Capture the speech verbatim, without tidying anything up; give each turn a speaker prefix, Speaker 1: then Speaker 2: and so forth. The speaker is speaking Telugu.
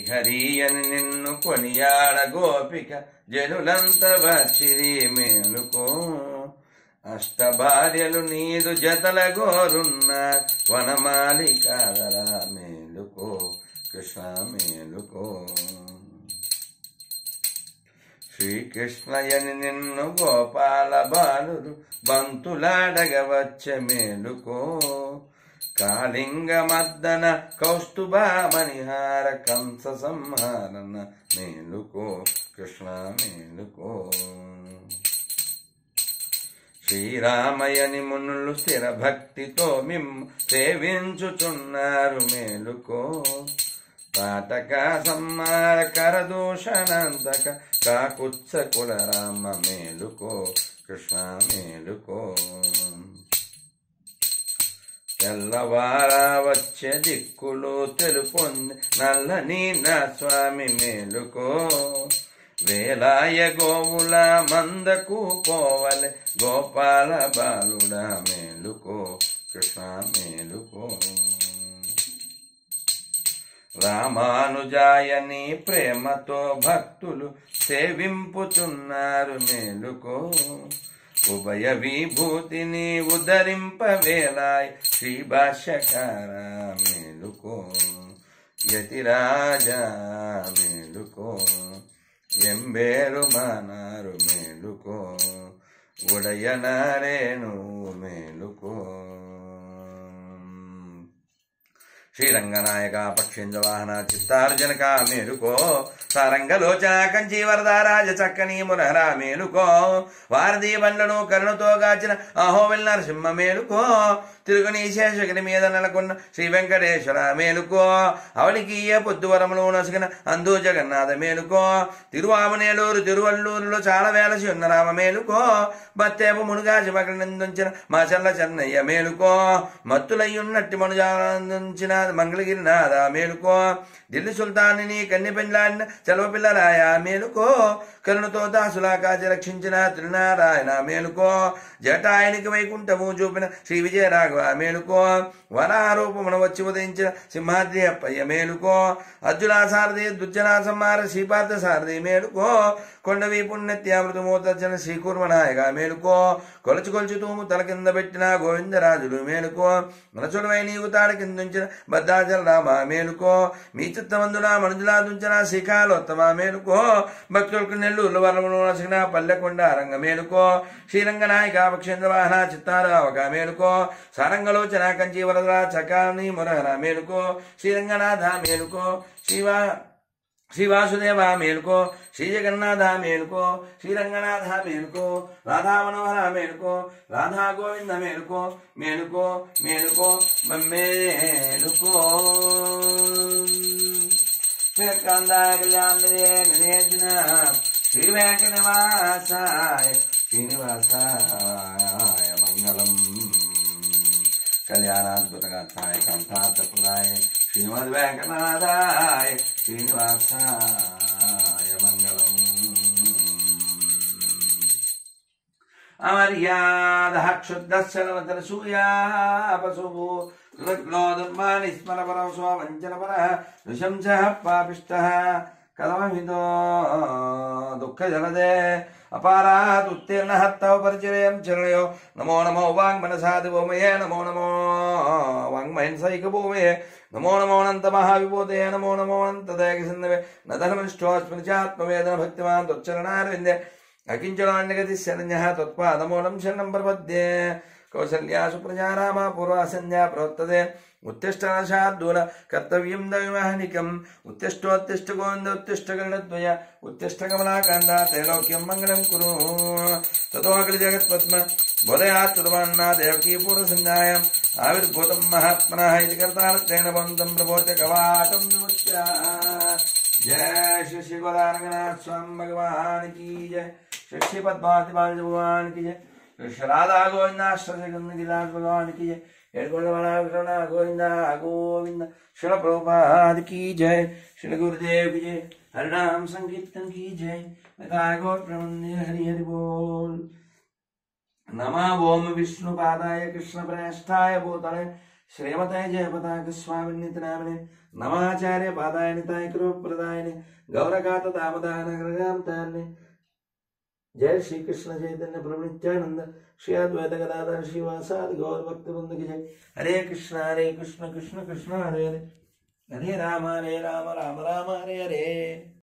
Speaker 1: శ్రీహరి అని నిన్ను కొనియాడ గోపిక జనులంత వచ్చిరి మేలుకో అష్ట భార్యలు నీదు జతల గోరున్న వనమాలి కాదరా మేలుకో కృష్ణ మేలుకో శ్రీకృష్ణయని నిన్ను గోపాల బాలురు బంతులాడగవచ్చ మేలుకో కాళింగ మద్దన కౌస్తుభమణిహార కంస సంహారణ మేలుకో కృష్ణ మేలుకో శ్రీరామయని మునులు స్థిర భక్తితో మిమ్ము సేవించుచున్నారు మేలుకో తాటక సంహార కరదూషణంతక కాకుత్స కుల రామ మేలుకో కృష్ణ మేలుకో తెల్లవారా వచ్చే దిక్కులు తెలుపొంది నల్లని నా స్వామి మేలుకో వేలాయ గోవుల మందకు పోవలే గోపాల బాలుడా మేలుకో కృష్ణ మేలుకో రామానుజాయని ప్రేమతో భక్తులు సేవింపుచున్నారు మేలుకో ఉభయ విభూతిని ఉదరింపవేలాయ్ శ్రీ భాష్యకార మేలుకో యతిరాజా మేలుకో ఎంబేరు మానారు మేలుకో ఉడయనారేణు మేలుకో శ్రీరంగనాయక పక్షేంద్ర వాహన చిత్తార్జనక మేలుకో సారంగలోచన కంచి వరదారాజ చక్కని మురహర మేలుకో వారధి బండ్లను కరుణతో గాచిన అహోవెల్ నరసింహ మేలుకో తిరుగుని శేషగిరి మీద నెలకొన్న శ్రీ వెంకటేశ్వర మేలుకో అవలికీయ పొద్దువరములు నసుగిన అందు జగన్నాథ మేలుకో తిరువామనేలూరు తిరువల్లూరులో చాలా వేలసి ఉన్న రామ మేలుకో బత్తేపు మునుగాజి మగనందుంచిన మా చల్ల చెన్నయ్య మేలుకో మత్తులయ్యున్నట్టి మనుజానందించిన మంగళగిరినాథ మేలుకో ఢిల్లీ సుల్తాన్ని కన్నె పెండ్లాడిన చలవ పిల్లరాయ మేలుకో కరుణతో దాసులా కాచి రక్షించిన త్రినారాయణ మేలుకో జటాయనికి వైకుంఠము చూపిన శ్రీ విజయ రాఘవ మేలుకో వరారూపమున వచ్చి ఉదయించిన సింహాద్రి అప్పయ్య మేలుకో అర్జునా సారథి దుర్జనా సంహార శ్రీపార్థ సారథి మేలుకో కొండవి పుణ్యత్యామృతమూర్తర్జన శ్రీకూర్మనాయక మేలుకో కొలచి కొలుచు తూము తల కింద పెట్టిన గోవిందరాజులు మేలుకో మనసుడవై నీవు తాడ కిందుంచిన భద్రాచల రామ మేలుకో మీ చిత్తమందున మనుజులా దుంచిన శ్రీకాలోత్తమ మేలుకో భక్తులకు నెల్లూరు వరములు నసిగిన పల్లెకొండ రంగ మేలుకో శ్రీరంగనాయక పక్షేంద్ర వాహన చిత్తారావక మేలుకో సారంగలోచన కంచి వరదరా చకాని మురహర మేలుకో శ్రీరంగనాథ మేలుకో శివ శ్రీవాసుదేవ మేలుకో శ్రీ జగన్నాథ మేలుకో శ్రీరంగనాథ మేలుకో రాధా మనోహర మేలుకో రాధా గోవింద మేలుకో మేలుకో మేలుకో మేలుకో కళ్యాణ శ్రీ వెంకటనివాసాయ శ్రీనివాసాయ మంగళం కళ్యాణాద్భుతగాత్రాయ కంఠార్థప్రదాయ శ్రీమద్ వెంకటనాథాయ శ్రీనివాసాయ మంగళం అమర్యాద క్షుద్ధశలవతర సూయాపశుభూ ృగ్లోదుర్మాని స్మరపర స్వంచనపర నృశంస పాపిష్ట కథమహితో దుఃఖ జలదే అపారాత్ ఉత్తీర్ణ హత్తవ పరిచయం చరణయో నమో నమో వాంగ్మనసాది భూమయే నమో నమో వాంగ్మహింసైక భూమయే నమో నమోనంత మహావిభూతే నమో నమోనంత దయక సింధవే నధనమనిష్టోస్మృచాత్మవేదన భక్తిమాన్ త్వచ్చరణారవిందే అకించనాన్యగతి శరణ్య త్వత్పాదమూలం శరణం ప్రపద్యే కౌసల్యా సుప్రజా రామ పూర్వా సంధ్యా ప్రవర్తతే उत्तिष्ठ शार्दूल कर्तव्यं दैवहनिकम् उत्तिष्ठोत्तिष्ठ गोविन्द उत्तिष्ठ गरुडध्वज उत्तिष्ठ कमलाकान्ता त्रैलोक्यं मङ्गलं कुरु ततो अखिल जगत्पद्म बोधयात् सुरवान्ना देवकी पूर्वसंज्ञायाम् आविर्भूतं महात्मनः इति कर्तारत्रेण बन्धं प्रबोध्य कवाटं विमुच्य। जय श्री श्री गोदारंगनाथ स्वामी भगवान की जय, श्री श्री पद्मावती बालाजी भगवान की जय, श्री राधा गोविंदाष्टक गिरिराज भगवान की जय, गोविंद गोविंद। श्री प्रभुपाद की जय, श्री गुरुदेव की जय, हरिनाम संकीर्तन की जय। गौर हरि हरि बोल। नमः ओम विष्णुपादाय कृष्ण प्रेष्ठाय भूतले श्रीमते जयपताक स्वामी नित्य नामिने नमाचार्य पादाय निताय कृपप्रदायिने गौरगात दामोदान जय श्री कृष्ण चैतन्य प्रभु नित्यानंद श्री अद्वैत गदाधर श्रीवासादि गौर भक्त वृंद की जय। हरे कृष्ण हरे कृष्ण कृष्ण कृष्ण हरे हरे हरे राम हरे राम राम राम हरे हरे।